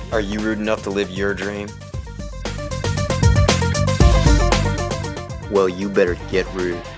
Are you rude enough to live your dream? Well, you better get rude.